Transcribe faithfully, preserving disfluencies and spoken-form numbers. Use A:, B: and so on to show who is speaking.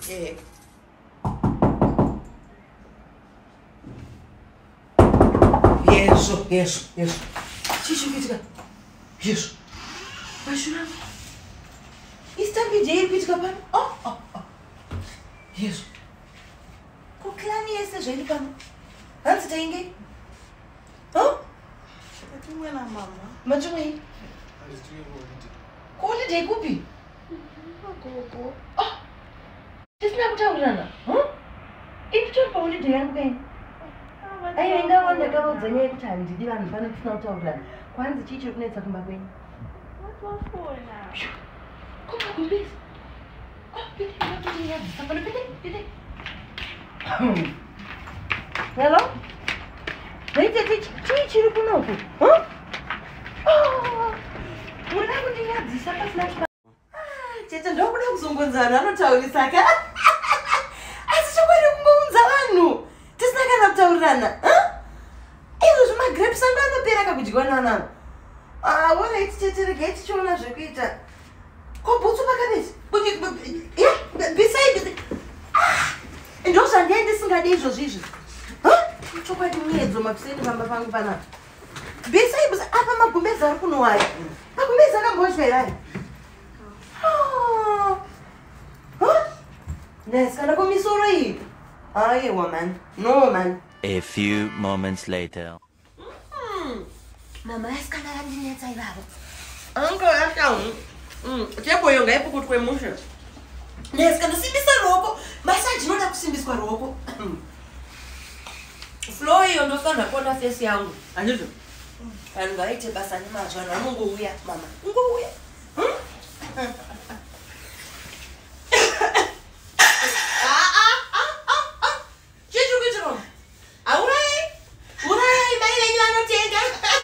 A: Eh. Yeso, yeso, yeso. Chichi pitka. Yeso. Bashura. Istambi je pitka pan. Oh, oh, oh. Yeso. Kuklani ese jeli pan. Hansi tainge. Huh?
B: Atumwe na mama.
A: Majumwe. Holiday kupi?
B: Gogo.
A: Oh. Tisina kutaurana. Huh? Ikutori pa holiday yangu kai. Ayo inga wanda kama uzanye kuti handidi vanhu pano tisina kutaurana. Kwanzi chii chiri kunetsa kumba kwenyu?
B: Watofona.
A: Koma kumbezi. Oh, pide, pide, yadzisa pano, pide, pide. Hello? Naite chii chiri kunoku? Huh? Oh. Muna kuti yadzisa pasina kupa. Ah, chete ndokuda kuzongonzana anotaurisa ka. Asi chokwadi kungounza vanhu. Tisina kana kutaurirana. Izvo zvemagrapes anga anopera kakudyiwana navo. Ah, wona iti chete regai tichiona zvekuita. Ko bhutsu pakabesi. Beside ndo zvandai ndisingadi izvozvo izvi. Chokwadi muedzo mapiseni pamba pangu panapa. Beside apa magumbezi ari kunowaya. Magumbezi akamboshwera aya. Ndasikana komisoro iyi. Aiwa man. No man.
C: A few moments later.
A: Mm. Mama yasikana yandinetsa ivavo. Anko yashamu. Mm. Chebo yonga ipo kwe musha. Ndasikana simbisa roko. Masaji noda kusimbiswa roko. Flow iyo ndosanda kona face yangu. Andizvo. Vanhu vaite basa nemazvo vanhu vanongouya mama. Ngouya. Hmm?